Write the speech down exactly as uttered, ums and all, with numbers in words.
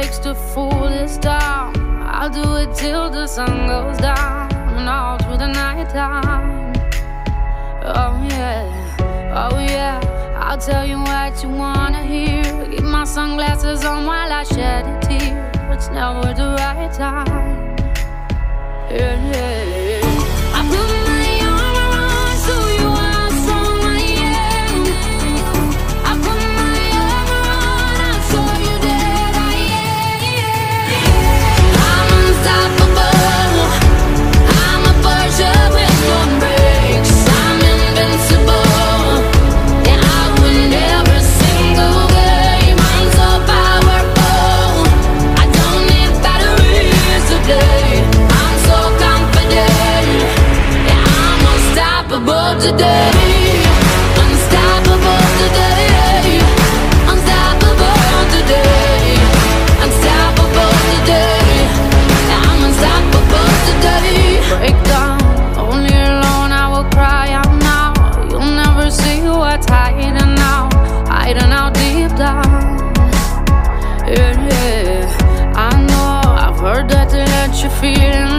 takes to fool this town. I'll do it till the sun goes down and all through the night time. Oh yeah, oh yeah, I'll tell you what you wanna hear. Keep my sunglasses on while I shed a tear. It's never the right time. Yeah, yeah, yeah. I put my arm around so you how strong I am. I put my arm around, I show you that I am. I'm unstoppable. I'm a Porsche with no brakes. I'm invincible. Yeah, I win every single game. I'm so powerful. I don't need batteries today. I'm so confident. Yeah, I'm unstoppable today. Unstoppable today. Unstoppable today. Unstoppable today. Yeah, I'm unstoppable today. Break down, only alone I will cry out now. You'll never see what's hiding out, hiding out deep down. Yeah, yeah, I know, I've heard that they let you feel